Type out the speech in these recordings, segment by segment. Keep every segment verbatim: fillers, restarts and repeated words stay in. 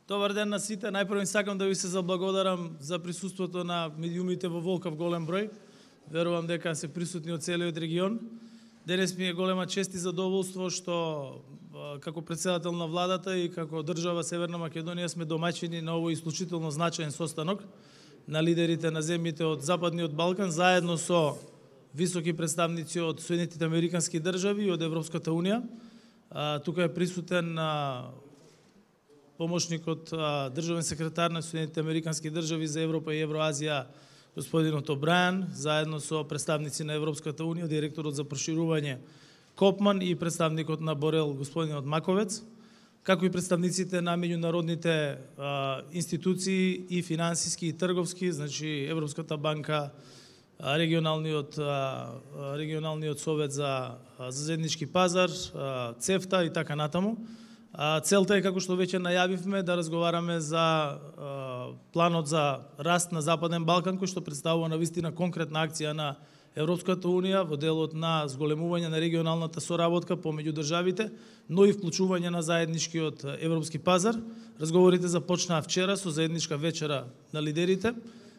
Добар ден на сите. Најпрво сакам да ви се заблагодарам за присуството на медиумите во волкав голем број. Верувам дека се присутни од целиот регион. Денес ми е голема чест и задоволство што како претседател на владата и како држава Северна Македонија сме домаќини на овој исклучително значаен состанок на лидерите на земјите од Западниот Балкан заедно со високи представници од Соединетите Американски држави и од Европската унија. Тука е присутен помошникот државен секретар на Соединетите Американски држави за Европа и Евроазија господинот Обрајан, заедно со представници на Европската унија, директорот за проширување Копман и представникот на Борел господинот Маковец, како и представниците на меѓународните институции и финансиски и трговски, значи Европската банка, регионалниот регионалниот совет за за заеднички пазар, ЦЕФТА и така натаму. Целта е, како што веќе најавивме, да разговараме за планот за раст на Западен Балкан, кој што представува навистина конкретна акција на Европската унија во делот на зголемување на регионалната соработка помеѓу државите, но и вклучување на заедничкиот европски пазар. Разговорите започнаа вчера со заедничка вечера на лидерите.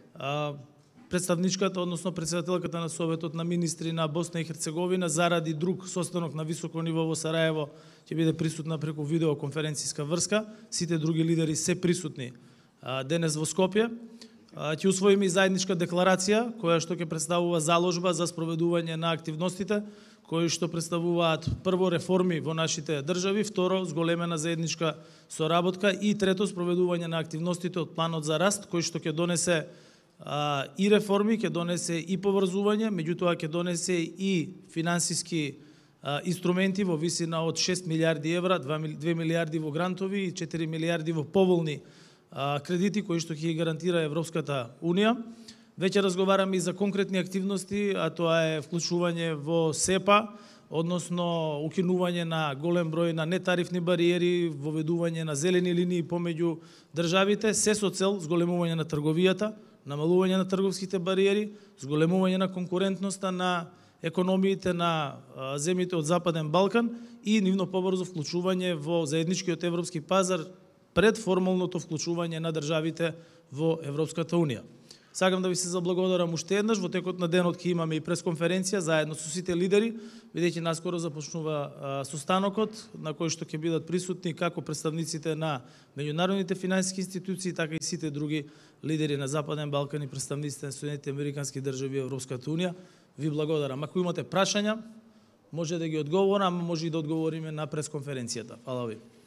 Представничката, односно претседателката на Советот на министри на Босна и Херцеговина, заради друг состанок на високо ниво во Сараево, ќе биде присутна преку видеоконференцијска врска. Сите други лидери се присутни денес во Скопје. Ќе усвоиме и заедничка декларација, која што ќе представува заложба за спроведување на активностите, кои што представуваат прво реформи во нашите држави, второ зголемена заедничка соработка и трето спроведување на активностите од планот за раст, кој што ќе донесе и реформи, ќе донесе и поврзување, меѓутоа ќе донесе и финансиски инструменти во висина од шест милиарди евра, две милиарди во грантови и четири милиарди во поволни кредити кои што ќе ги гарантира Европската унија. Веќе разговараме и за конкретни активности, а тоа е вклучување во СЕПА, односно укинување на голем број на нетарифни бариери, воведување на зелени линии помеѓу државите, се со цел зголемување на трговијата, намалување на трговските бариери, зголемување на конкурентноста на економиите на земјите од Западен Балкан и нивно побрзо вклучување во заедничкиот европски пазар пред формалното вклучување на државите во Европската унија. Сакам да ви се заблагодарам уште еднаш. Во текот на денот ќе имаме и пресконференција заедно со сите лидери, бидејќи наскоро започнува состанокот на кој што ќе бидат присутни како представниците на меѓународните финансиски институции, така и сите други лидери на Западен Балкан и представниците на Соединетите Американски држави и Европската унија. Ви благодарам. Ако имате прашања, може да ги одговорам, може и да одговориме на пресконференцијата. Фала ви.